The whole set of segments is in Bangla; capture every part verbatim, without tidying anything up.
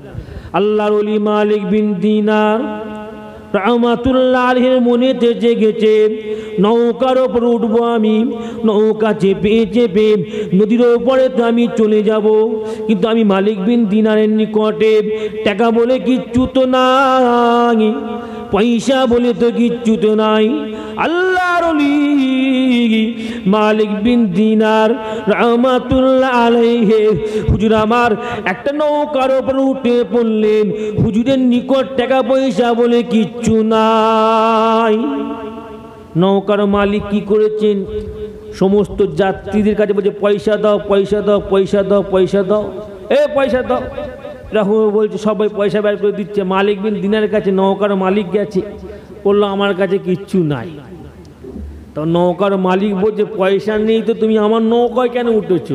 আল্লাহর ওলি মালিক বিন দিনার রাহমাতুল্লাহ আলাইহির মনেতে জেগেছে, নৌকার ওপর উঠবো আমি, নৌকা চেপে চেপে নদীর ওপরে তো আমি চলে যাব, কিন্তু আমি মালিক বিন দিনারের নিকটে টাকা বলে কিচ্ছু তো নাই, পয়সা বলে তো কিচ্ছু তো নাই। আল্লাহর ওলি মালিক বিন দিনার রাহমাতুল্লাহ আলাইহি হুজুর আমার একটা নৌকার উপর উঠে পড়লেন। হুজুরের নিকট টাকা পয়সা বলে কিচ্ছু নাই। নৌকার মালিক কি করেছেন, সমস্ত যাত্রীদের কাছে বলছে পয়সা দাও পয়সা দাও পয়সা দাও পয়সা দাও, এ পয়সা দাও। রাহু বলছে সবাই পয়সা বের করে দিচ্ছে। মালিক বিন দিনারের কাছে নৌকার মালিক গেছে, বললো আমার কাছে কিচ্ছু নাই। তো নৌকার মালিক বলছে পয়সা নেই তো তুমি আমার নৌকায় কেন উঠেছো?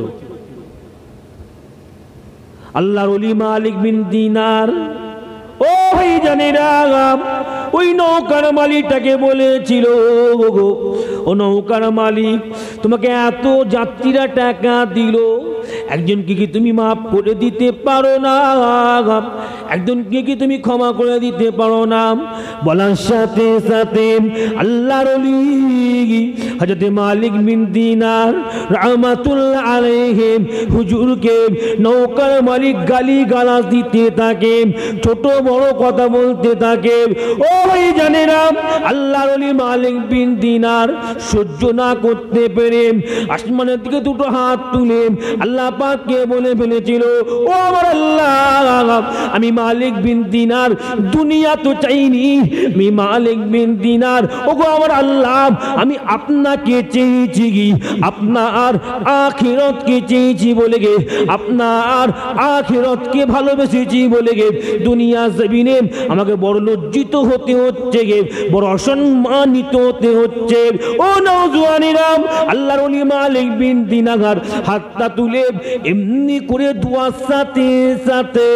আল্লাহর ওলি মালিক বিন দিনার ও ভাই জানেরা, ওই নৌকার মালিকটাকে বলেছিল, ও নৌকার মালিক তোমাকে এত যাত্রীরা টাকা দিল, একজনকে কি তুমি মাফ করে দিতে পারো না? একজনকে কি তুমি ক্ষমা করে দিতে পারো না? বলার সাথে সাথে আল্লাহর ওলি হযরত মালিক বিন দিনার রাহমাতুল্লাহ আলাইহি হুজুরকে নৌকার মালিক গালি গালাজ দিতে থাকে, ছোট বড় কথা বলতে থাকে। ও ভাই জানেরা, আল্লাহর ওলি মালিক বিন দিনার সহ্য না করতে পেরে আসমানের দিকে দুটো হাত তুলে আল্লাহ পাককে বলে ফেলেছিল, ও আমার আল্লাহ, আমি মালিক বিন দিনার দুনিয়া তো চাইনি, আমি মালিক বিন দিনার ও গো আমার আল্লাহ, আমি আপনাকে চেয়েছি কি আপনার আখিরাতকে চেয়েছি বলে গে, আপনার আখিরাতকে ভালোবেসেছি বলে গে দুনিয়া জমিনে আমাকে বড় লজ্জিত হতে হচ্ছে গে, বড় অসম্মানিত হতে হচ্ছে। ও নওজওয়ানেরা, আল্লাহর ওলি মালিক বিন দিনার হাতটা তুলে এমনি করে দোয়ার সাথে সাথে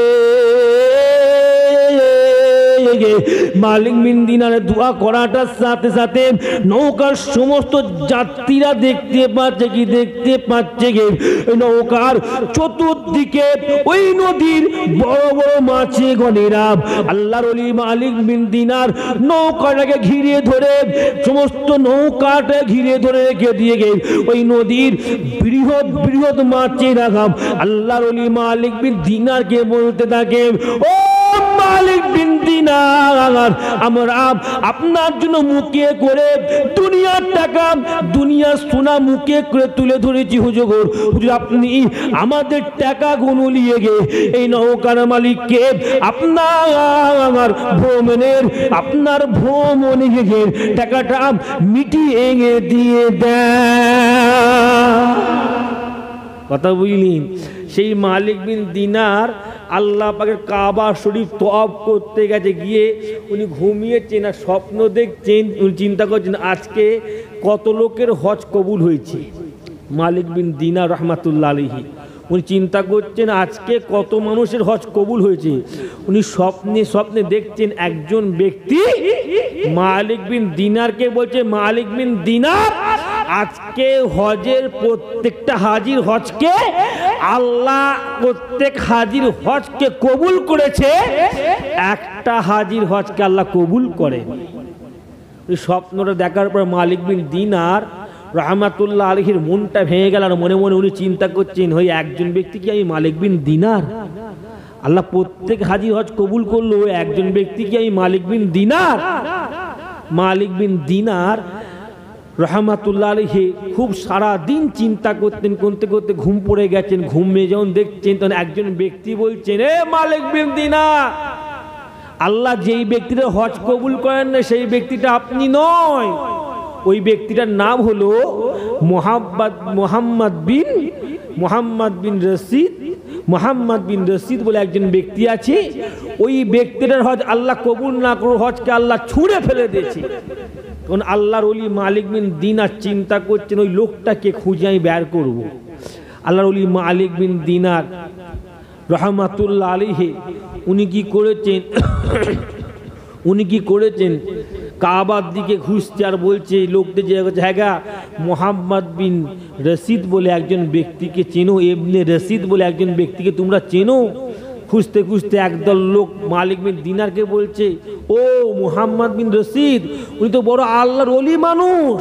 মালিক বিন দিনারের দোয়া করাটার সাথে সাথে নৌকার সমস্ত যাত্রীরা দেখতে পাচ্ছে কি দেখতে পাচ্ছে কি নৌকার চতুর্দিকে ওই নদীর বড় বড় মাছে গনেরা আল্লাহর ওলি মালিক বিন দিনার নৌকাটাকে ঘিরে ধরে সমস্ত নৌকাটা ঘিরে ধরে রেখে দিয়ে গে ওই নদীর বৃহৎ বৃহৎ মাছেরা আল্লাহর ওলি মালিক বিন দিনারকে বলতে থাকে, ও মালিক বিন দিনার, আমরা আপনার জন্য মুখে করে দুনিয়ার টাকা দুনিয়ার সোনা মুখে করে তুলে ধরেছি হুজুর, হুজুর আপনি আমাদের টাকা গুলো নিয়ে গে এই নৌকার মালিককে আপনার ভ্রমণের আপনার ভ্রমণের টাকাটা মিটিয়ে দিয়ে দেন। কথা বুঝলেন? সেই মালিক বিন দিনার আল্লাহ পাকের কাবা শরীফ তওয়াফ করতে গেছে, গিয়ে উনি ঘুমিয়েছেন আর স্বপ্ন দেখছেন, উনি চিন্তা করছেন আজকে কত লোকের হজ কবুল হয়েছে। মালিক বিন দিনার রহমাতুল্লাহ আলাইহি উনি চিন্তা করছেন আজকে কত মানুষের হজ কবুল হয়েছে। উনি স্বপ্নে স্বপ্নে দেখছেন একজন ব্যক্তি মালিক বিন দিনারকে বলছে, মালিক বিন দিনার আজকে হজের প্রত্যেকটা হাজির হজকে আল্লাহ প্রত্যেক হাজির হজকে কবুল করেছে, একটা হাজির হজকে আল্লাহ কবুল করে। ওই স্বপ্নটা দেখার পর মালিক বিন দিনার রহমাতুল্লাহ আলাইহির মনটা ভেঙে গেল, আর মনে মনে উনি চিন্তা করছেন, ওই একজন ব্যক্তি কি আমি মালিক বিন দিনার, আল্লাহ প্রত্যেক হাজির হজ কবুল করলো, একজন ব্যক্তি কি আমি মালিক বিন দিনার। মালিক বিন দিনার রহমাতুল্লাহ আলাইহি খুব সারা দিন চিন্তা করতেন, করতে করতে ঘুম পড়ে গেছেন। ঘুমে যখন দেখছেন তখন একজন ব্যক্তি বলছেন, এ মালিক বিন দিনার, আল্লাহ যেই ব্যক্তিটা হজ কবুল করেন না সেই ব্যক্তিটা আপনি নয়, ওই ব্যক্তিটার নাম হলো মোহাম্মদ মোহাম্মদ বিন মোহাম্মদ বিন রশিদ মোহাম্মদ বিন রশিদ বলে একজন ব্যক্তি আছে, ওই ব্যক্তিটার হজ আল্লাহ কবুল না করে হজকে আল্লাহ ছুঁড়ে ফেলে দিয়েছে। তখন আল্লাহর ওলি মালিক বিন দিনার চিন্তা করছেন ওই লোকটাকে খুঁজে আমি বের করব। আল্লাহর ওলি মালিক বিন দিনার রহমাতুল্লাহ আলাইহি উনি কি করেছেন উনি কি করেছেন কাবার দিকে ঘুরছে আর বলছে লোকদের যে জায়গা মোহাম্মদ বিন রশিদ বলে একজন ব্যক্তিকে চেনো, ইবনে রশিদ বলে একজন ব্যক্তিকে তোমরা চেনো? খুঁজতে খুঁজতে একদল লোক মালিক বিন দিনারকে বলছে, ও মুহাম্মদ বিন রশিদ, উনি তো বড় আল্লাহর ওলি মানুষ,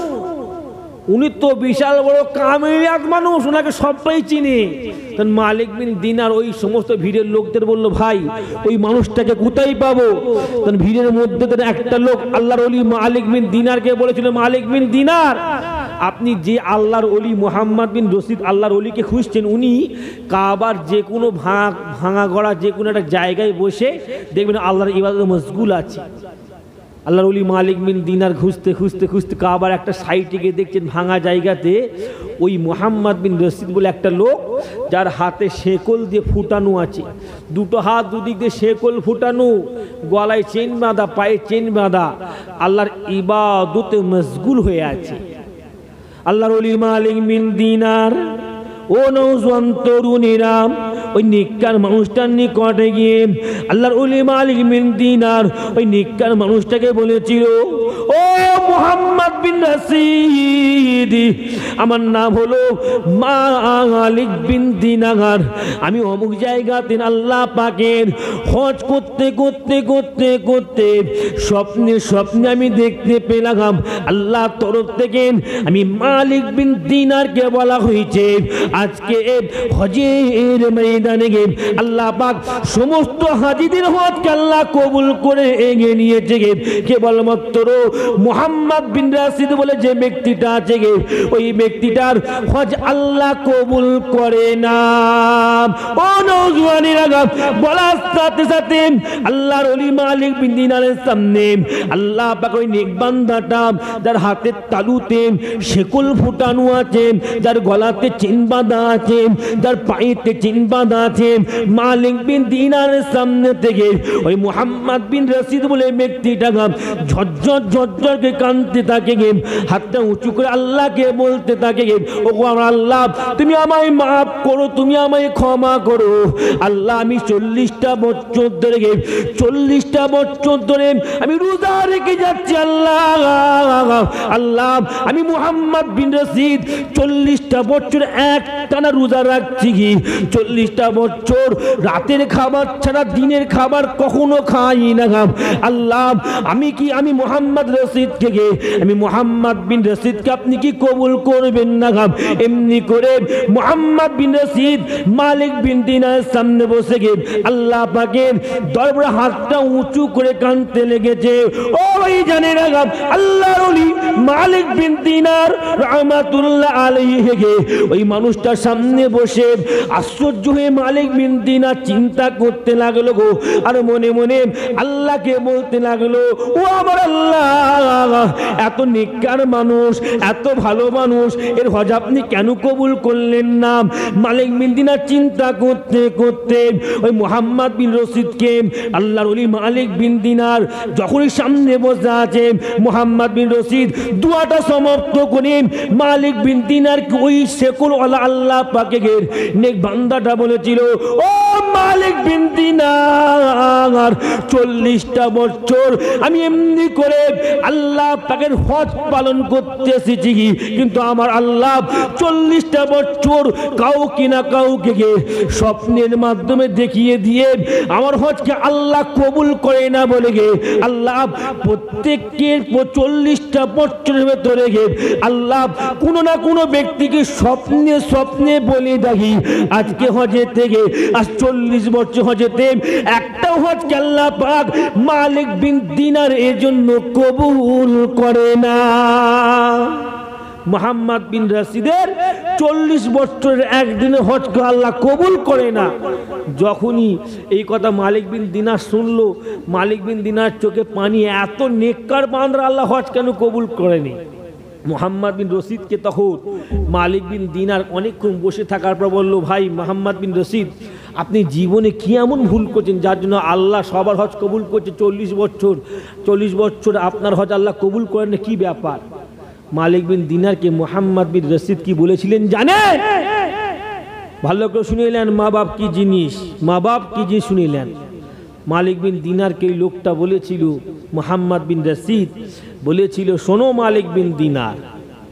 উনি তো বিশাল বড় কামিয়াব মানুষ, ওনাকে সবাই চিনে। তখন মালিক বিন দিনার ওই সমস্ত ভিড়ের লোকদের বলল, ভাই ওই মানুষটাকে কোথায় পাবো? তখন ভিড়ের মধ্যে একটা লোক আল্লাহর ওলি মালিক বিন দিনারকে বলেছিল, মালিক বিন দিনার, আপনি যে আল্লাহর ওলি মুহাম্মদ বিন রশিদ আল্লাহর ওলিকে খুঁজছেন, উনি কাবার যে কোনো ভাঙা গড়া যে কোনো একটা জায়গায় বসে দেখবেন আল্লাহর ইবাদতে মশগুল আছে। আল্লাহর ওলি মালিক বিন দিনার খুঁজতে খুঁজতে খুঁজতে কাবার একটা সাইডে গিয়ে দেখছেন ভাঙা জায়গাতে ওই মুহাম্মদ বিন রশিদ বলে একটা লোক, যার হাতে শেকল দিয়ে ফুটানো আছে, দুটো হাত দুদিক দিয়ে শেকল ফুটানো, গলায় চেন বাঁধা, পায়ে চেন বাঁধা, আল্লাহর ইবাদতে মশগুল হয়ে আছে। আল্লাহর ওলি মালিক বিন দিনার ও নওজোয়ান তরুণীরা ওই নিক্কার মানুষটার নিকটে গিয়ে আল্লাহর ওলি মালিক বিন দিনার ওই নিক্কার মানুষটাকে বলেছিল, ও মুহাম্মদ বিন রশিদ, আমার নাম হলো মালিক বিন দিনার, আমি অমুক জায়গাতে আল্লাহ পাকের হজ করতে করতে করতে করতে স্বপ্নে স্বপ্নে আমি দেখতে পেলাম আল্লাহ তরফ থেকে আমি মালিক বিন দিনারকে বলা হয়েছে আজকে হজের ময়দানে গিয়ে আল্লাহ পাক সমস্ত হাজিদের হজকে আল্লাহ কবুল করে এগিয়ে নিয়েছে। কেবলমাত্র মুহাম্মদ বিন রশিদ বলে যে ব্যক্তিটা আছে গে, ওই ব্যক্তিটার হজ আল্লাহ কবুল করে না। ও নওজোয়ানেরা, বলার সাথে সাথে আল্লাহর ওলি মালিক বিন দিনারের সামনে আল্লাহ পাক ওই নেক বান্দাটা, যার হাতের তালুতে শেকল ফুটানো আছে, যার গলাতে চেন বাঁধা আছে, যার পায়েতে চেন বাঁধা আছে, মালিক বিন দিনারের সামনে থেকে ওই মুহাম্মদ বিন রশিদ বলে ব্যক্তিটা ঝরঝর ঝরঝর কে কাঁদতে থাকে, হাতটা উঁচু করে আল্লাহকে বলতে থাকে, ও আমার আল্লাহ, তুমি আমায় মাফ করো, তুমি আমায় ক্ষমা করো। আল্লাহ, আমি চল্লিশটা বছর ধরে চল্লিশটা বছর ধরে আমি রোজা রেখে যাচ্ছি আল্লাহ, আল্লাহ আমি মুহাম্মদ বিন রশিদ চল্লিশটা বছর এক টানা রোজা রাখছি, কি চল্লিশটা বছর রাতের খাবার ছাড়া দিনের খাবার কখনো খাই না। আল্লাহ, আমি কি আমি মুহাম্মদ রশিদকে আমি মুহাম্মদ বিন রশিদকে আপনি কি কবুল করবেন না? এমনি করে মুহাম্মদ বিন রশিদ মালিক বিন দিনারের সামনে বসে গিয়ে আল্লাহ পাকের দরবারে হাতটা উঁচু করে কাঁদতে লেগেছে। ও ভাই জানেন, আল্লাহর ওলি মালিক বিন দিনার রাহমাতুল্লাহ আলাইহি ওই মানুষটার সামনে বসে আশ্চর্য হয়ে মালিক বিন দিনার চিন্তা করতে লাগলো গো, আর মনে মনে আল্লাহকে বলতে লাগলো, ও আমার আল্লাহ, এত নেককার মানুষ, এত ভালো মানুষ, এর হজ আপনি কেন কবুল করলেন না? মালিক বিন দিনার চিন্তা করতে করতে ওই মুহাম্মদ বিন রশিদকে আল্লাহর ওলি মালিক বিন দিনার যখনই সামনে বসে আছে, মুহাম্মদ বিন রশিদ দুয়াটা সমাপ্ত করে মালিক বিন দিনার ওই শেকল ওয়ালা আল্লাহ পাকের নেক বান্দাটা বলেছিল, ও মালিক বিন দিনার, চল্লিশটা বছর আমি এমনি করে আল্লাহ পাকের হজ পালন করতে এসেছি, কিন্তু আমার আল্লাহ চল্লিশটা বছর কাউকে না কাউকে স্বপ্নের মাধ্যমে দেখিয়ে দিয়ে আমার হজকে আল্লাহ কবুল করে না বলে গে আল্লাহ প্রত্যেকের চল্লিশটা বছরের ভেতরে গে আল্লাহ কোনো না কোনো ব্যক্তিকে স্বপ্নে স্বপ্নে বলে দেখি আজকে হজে থেকে আজ চল্লিশ বছর হজেতে একটা হজকে আল্লাহ পাক মালিক বিন দিনার এর জন্য কবুল করে না। মুহাম্মদ বিন রশিদের চল্লিশ বছরের একদিনে হজকে আল্লাহ কবুল করে না। যখনই এই কথা মালিক বিন দিনার শুনলো, মালিক বিন দিনার চোখে পানি, এত নেককার বান্দা আল্লাহ হজ কেন কবুল করেনি? মুহাম্মদ বিন রশিদকে তখন মালিক বিন দিনার অনেকক্ষণ বসে থাকার পর বলল, ভাই মুহাম্মদ বিন রশিদ, আপনি জীবনে কি এমন ভুল করছেন যার জন্য আল্লাহ সবার হজ কবুল করছে? চল্লিশ বছর চল্লিশ বছর আপনার হজ আল্লাহ কবুল করেন না, কি ব্যাপার? মালিক বিন দিনারকে মুহাম্মদ বিন রশিদ কি বলেছিলেন জানেন? ভালো করে শুনিলেন, মা বাপ কি জিনিস, মা বাপ কি জিনিস শুনিলেন। মালিক বিন দিনারকে এই লোকটা বলেছিল, মুহাম্মদ বিন রশিদ বলেছিল, শোনো মালিক বিন দিনার,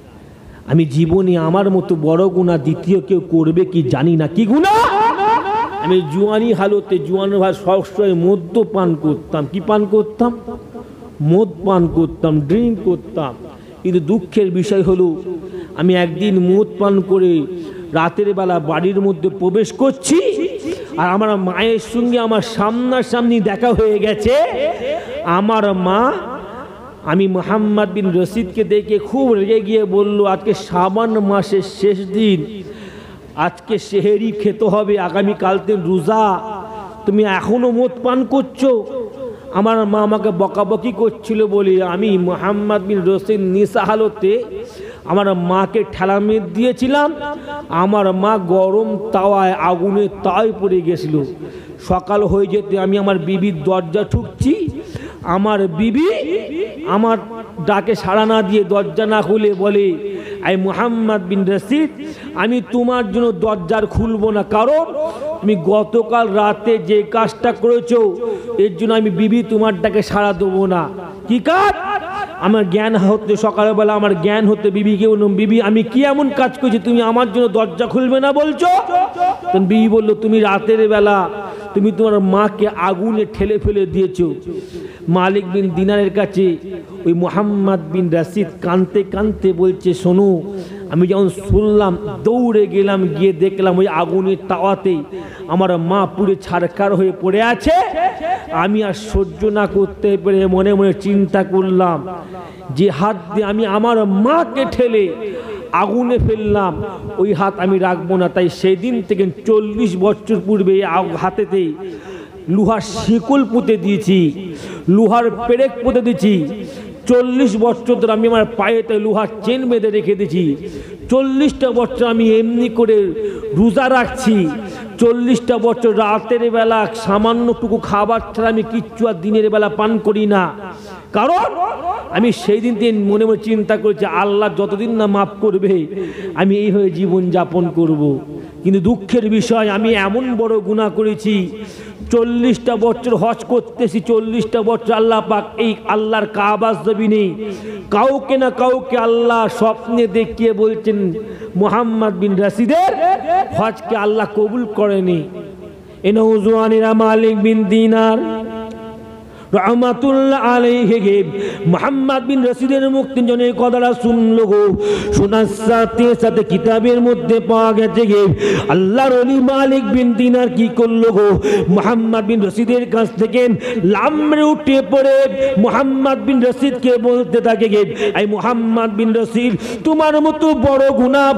আমি জীবনে আমার মতো বড় গুনাহ দ্বিতীয় কেউ করবে কি জানি না। কি গুনাহ? আমি জুয়ানি হালতে জুয়ান ভাই সবসময় মদ্য পান করতাম। কি পান করতাম? মদ পান করতাম, ড্রিঙ্ক করতাম। কিন্তু দুঃখের বিষয় হলো আমি একদিন মদ পান করে রাতের বেলা বাড়ির মধ্যে প্রবেশ করছি, আর আমার মায়ের সঙ্গে আমার সামনাসামনি দেখা হয়ে গেছে। আমার মা আমি মোহাম্মদ বিন রশিদকে দেখে খুব রেগে গিয়ে বলল, আজকে শাবান মাসের শেষ দিন, আজকে সেহেরি খেতে হবে, আগামীকাল দিন রোজা, তুমি এখনো মদ পান করছো। আমার মা আমাকে বকাবকি করছিল বলে আমি মোহাম্মদ বিন রশিদ নিশা হালতে আমার মাকে ঠেলা মেরে দিয়েছিলাম। আমার মা গরম তাওয়ায় আগুনের তাওয়ায় পড়ে গেছিল। সকাল হয়ে যেতে আমি আমার বিবির দরজা ঠুকছি, আমার বিবি আমার ডাকে সাড়া না দিয়ে দরজা না খুলে বলে, আই মোহাম্মদ বিন রশিদ, আমি তোমার জন্য দরজার খুলবো না, কারণ তুমি গতকাল রাতে যে কাজটা করেছো এর জন্য আমি বিবি তোমার ডাকে সাড়া দেবো না। কি কাজ? আমার জ্ঞান হতে সকালবেলা আমার জ্ঞান হতে বিবিকে বললাম, বিবি আমি কি এমন কাজ করছি তুমি আমার জন্য দরজা খুলবে না বলছো? তখন বিবি বললো, তুমি রাতের বেলা তুমি তোমার মাকে আগুনে ঠেলে ফেলে দিয়েছো। মালিক বিন দিনারের কাছে ওই মোহাম্মদ বিন রশিদ কানতে কানতে বলছে, শোনো, আমি যখন শুনলাম দৌড়ে গেলাম, গিয়ে দেখলাম ওই আগুনের তাওয়াতে আমার মা পুরো ছারখার হয়ে পড়ে আছে। আমি আর সহ্য না করতে পেরে মনে মনে চিন্তা করলাম, যে হাত দিয়ে আমি আমার মাকে ঠেলে আগুনে ফেললাম ওই হাত আমি রাখবো না। তাই সেই দিন থেকে চল্লিশ বছর পূর্বে হাতেতে লোহার শিকল পুঁতে দিয়েছি, লোহার পেরেক পুঁতে দিয়েছি। চল্লিশ বছর ধরে আমি আমার পায়েতে লোহার চেন বেঁধে রেখে দিয়েছি। চল্লিশটা বছর আমি এমনি করে রোজা রাখছি। চল্লিশটা বছর রাতের বেলা সামান্যটুকু খাবার ছাড়া আমি কিচ্ছু আর দিনের বেলা পান করি না। কারণ আমি সেই দিন দিন মনে মনে চিন্তা করেছি, আল্লাহ যতদিন না মাফ করবে আমি এইভাবে জীবন যাপন করব। কিন্তু দুঃখের বিষয়, আমি এমন বড় গুনাহ করেছি। চল্লিশটা বছর হজ করতেছি, চল্লিশটা বছর আল্লাহ পাক এই আল্লাহর কাবা জমিনে কাউকে না কাউকে আল্লাহ স্বপ্নে দেখিয়ে বলছেন, মোহাম্মদ বিন রশিদের হজকে আল্লাহ কবুল করেনি। এ নওজওয়ানেরা মালিক বিন দিনার রহমাতুল্লাহ আলাইহি মোহাম্মদ বিন রশিদের মুক্তি জনের কথাটা শুনলো গো। শোনার সাথে সাথে কিতাবের মধ্যে পাওয়া গেছে গে আল্লাহর ওলি মালিক বিন দিনার কি করলো গো, মোহাম্মদ বিন রশিদের কাছ থেকে লামড়ে উঠে পড়ে মোহাম্মদ বিন রশিদকে বলতে থাকে গে, এই মোহাম্মদ বিন রশিদ, তোমার মতো বড় গুনাহ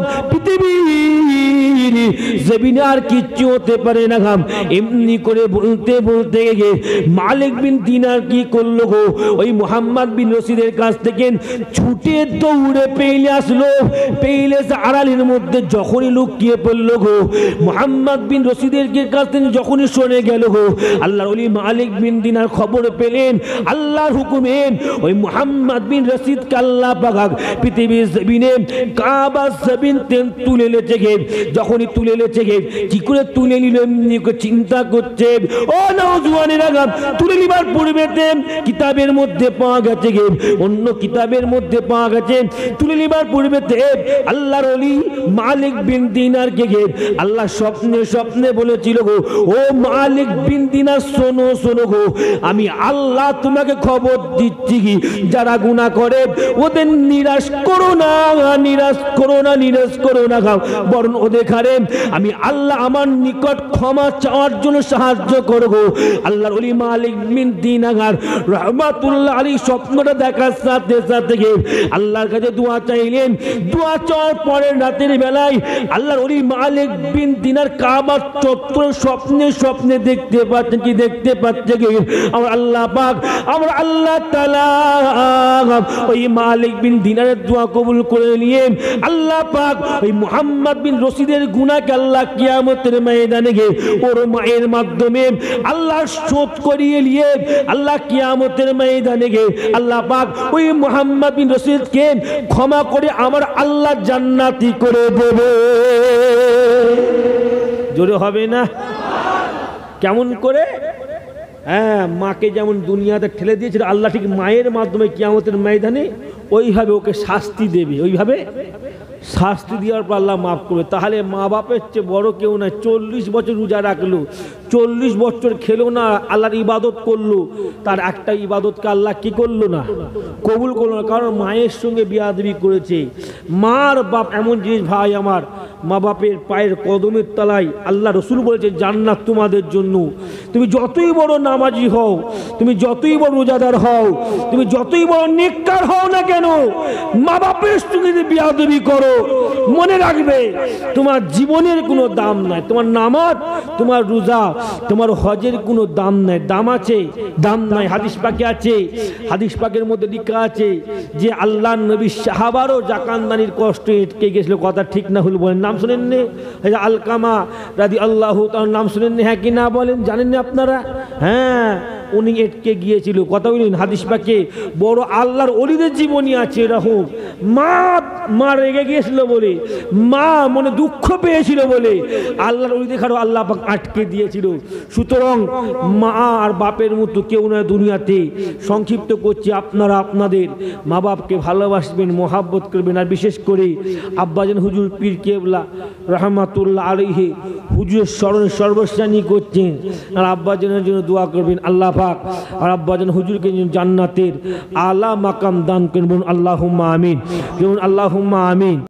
পৃথিবীর জমিনে আর কিচ্ছু হতে পারে না। এমনি করে বলতে বলতে গে মালিক বিন দিনার কি করলো গো, ওই মোহাম্মদ বিন রশিদের কাছ থেকে ছুটে দৌড়ে পেইলে আসলো। পেইলে আড়ালের মধ্যে যখনই লুকিয়ে পড়লো গো, মোহাম্মদ বিন রশিদের কাছ থেকে যখনই শুনে গেল গো, আল্লাহর ওলি মালিক বিন দিনার খবর পেলেন আল্লাহর হুকুমে ওই মোহাম্মদ বিন রশিদকে আল্লাহ পাক পৃথিবীর জমিনে কাবা জমিন তুলে লেছে গে। যখনই তুলে লেছে গে, কি করে তুলে নিল এমনি চিন্তা করছে। ও নওজওয়ানেরা, তুলে নিবার পূর্বেতে কিতাবের মধ্যে পাওয়া গেছে গে, অন্য কিতাবের মধ্যে পাওয়া গেছে তুলে নিবার পূর্বেতে আল্লাহর ওলি মালিক বিন দিনার কে গে আল্লাহ স্বপ্নে স্বপ্নে বলেছিল গো, ও মালিক বিন দিনার শোনো শোনো গো, আমি আল্লাহ তোমাকে খবর দিচ্ছি কি, যারা গুনাহ করে ওদের নিরাশ করো না, নিরাশ করো না, নিরাশ করো না, বরং ওদের খারে আমি আল্লাহ আমার নিকট ক্ষমা চাওয়ার জন্য সাহায্য করব। আল্লাহর ওলি মালিক বিন দিনার রহমাতুল্লাহ আলাইহি স্বপ্নটা দেখার সাথে সাথে আল্লাহর কাছে দোয়া চাইলেন। দোয়া চাওয়ার পরে রাতের বেলায় আল্লাহর ওলি মালিক বিন দিনার কাবার চত্বর স্বপ্নে স্বপ্নে দেখতে পাচ্ছেন, কি দেখতে পাচ্ছে কি, আমার আল্লাহ পাক আমার আল্লাহ তাআলা ওই মালিক বিন দিনারের দোয়া কবুল করে নিয়ে আল্লাহ পাক ওই মুহাম্মদ বিন রশিদের গুনাহকে আল্লাহ কিয়ামতের ময়দানে গিয়ে ওর মায়ের মাধ্যমে আল্লাহ শোধ করিয়ে নিয়ে আল্লাহ কিয়ামতের ময়দানে গিয়ে আল্লাহ পাক ওই মুহাম্মদ বিন রশিদকে ক্ষমা করে আমার আল্লাহ জান্নাতি করে দেবে। জোরে হবে না? কেমন করে? হ্যাঁ, মাকে যেমন দুনিয়াতে ঠেলে দিয়েছিল আল্লাহ ঠিক মায়ের মাধ্যমে কিয়ামতের ময়দানে ওইভাবে ওকে শাস্তি দেবে। ওইভাবে শাস্তি দেওয়ার পর আল্লাহ মাফ করবে। তাহলে মা বাপের চেয়ে বড় কেউ না। চল্লিশ বছর রোজা রাখলো, চল্লিশ বছর খেলো না, আল্লাহর ইবাদত করলো, তার একটা ইবাদতকে আল্লাহ কি করলো না, কবুল করলো না, কারণ মায়ের সঙ্গে বিয়াদবি করেছে। মার বাপ এমন জিনিস ভাই আমার, মা বাপের পায়ের কদমের তলায় আল্লাহ রসুল বলেছে জান্নাত তোমাদের জন্য। তুমি যতই বড় নামাজি হও, তুমি যতই বড় রোজাদার হও, তুমি যতই বড় নেককার হও না কেন, মা বাপের সঙ্গে যদি বিয়াদবি করো, মনে রাখবে তোমার জীবনের কোনো দাম নাই। তোমার নামাজ, তোমার রোজা, তোমার হজের কোনো দাম নাই। দাম আছে? দাম নাই। হাদিস পাকে আছে, হাদিস পাকের মধ্যে লেখা আছে যে আল্লাহ নবী সাহাবারও জাকানদানির কষ্ট এটকে গেছিল। কথা ঠিক না হল বলেন? নাম শুনেন নি? আলকামা রাদি আল্লাহ, তার নাম শুনেন নি? হ্যাঁ কি না বলেন? জানেন না আপনারা? হ্যাঁ, উনি এটকে গিয়েছিল। কথা বলেন হাদিস পাকে বড় আল্লাহর ওলিদের জীবনী আছে এরকম। মা মা রেগে গিয়েছিল বলে, মা মনে দুঃখ পেয়েছিল বলে আল্লাহর ওলি দেখারও আল্লাহ পাক আটকে দিয়েছিল। সুতরাং মা আর বাপের মতো কেউ নয় দুনিয়াতে। সংক্ষিপ্ত করছি, আপনারা আপনাদের মা বাপকে ভালোবাসবেন, মহাব্বত করবেন। আর বিশেষ করে আব্বাজান হুজুর পীর কেবলা রহমাতুল্লাহ আলাইহি হুজুরের স্মরণে সর্বস্বানী করছেন, আর আব্বাজানের জন্য দোয়া করবেন আল্লাহ পাক, আর আব্বাজান হুজুরকে জান্নাতের আলা মাকাম দান করবেন। আল্লাহুম্মা আমিন, যেমন আল্লাহুম্মা আমিন।